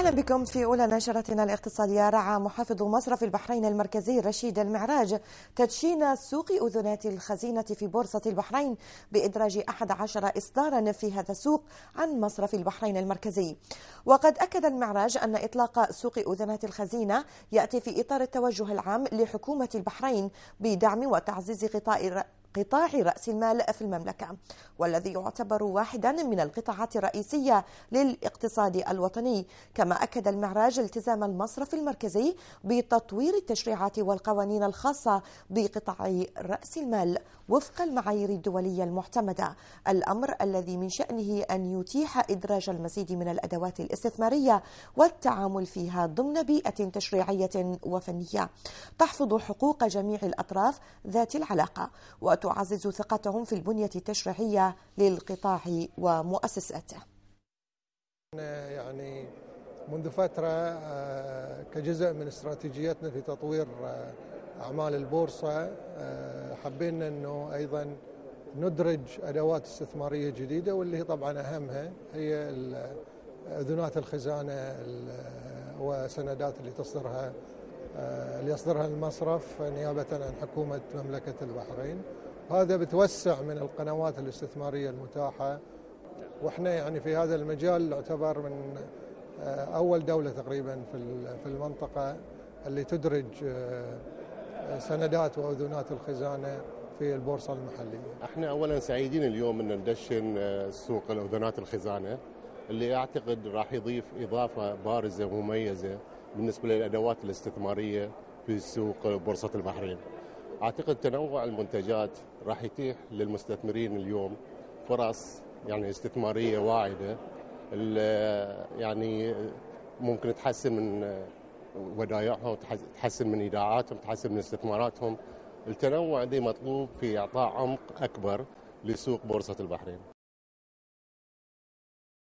أهلا بكم في أولى نشرتنا الاقتصادية. رعى محافظ مصرف البحرين المركزي رشيد المعراج تدشين سوق أذنات الخزينة في بورصة البحرين بإدراج 11 إصدارا في هذا السوق عن مصرف البحرين المركزي. وقد أكد المعراج أن إطلاق سوق أذنات الخزينة يأتي في إطار التوجه العام لحكومة البحرين بدعم وتعزيز قطاع رأس المال في المملكة، والذي يعتبر واحدا من القطاعات الرئيسية للاقتصاد الوطني. كما أكد المعراج التزام المصرف المركزي بتطوير التشريعات والقوانين الخاصة بقطاع رأس المال وفق المعايير الدولية المعتمدة، الأمر الذي من شأنه أن يتيح إدراج المزيد من الأدوات الاستثمارية والتعامل فيها ضمن بيئة تشريعية وفنية تحفظ حقوق جميع الأطراف ذات العلاقة وتعزز ثقتهم في البنية التشريعية للقطاع ومؤسساته. يعني منذ فترة كجزء من استراتيجيتنا في تطوير أعمال البورصة حبينا أنه أيضا ندرج أدوات استثمارية جديدة، واللي هي طبعا أهمها هي أذنات الخزانة وسندات اللي يصدرها المصرف نيابة عن حكومة مملكة البحرين. هذا بتوسع من القنوات الاستثمارية المتاحة، واحنا يعني في هذا المجال نعتبر من أول دولة تقريبا في المنطقة اللي تدرج سندات وأذنات الخزانة في البورصة المحلية. احنا اولا سعيدين اليوم ان ندشن سوق الاذنات الخزانة، اللي اعتقد راح يضيف اضافة بارزة ومميزة بالنسبة للادوات الاستثمارية في سوق بورصة البحرين. اعتقد تنوع المنتجات راح يتيح للمستثمرين اليوم فرص يعني استثمارية واعدة، يعني ممكن تحسن من ودائعهم، تحسن من ايداعاتهم، تحسن من استثماراتهم. التنوع دي مطلوب في اعطاء عمق اكبر لسوق بورصة البحرين.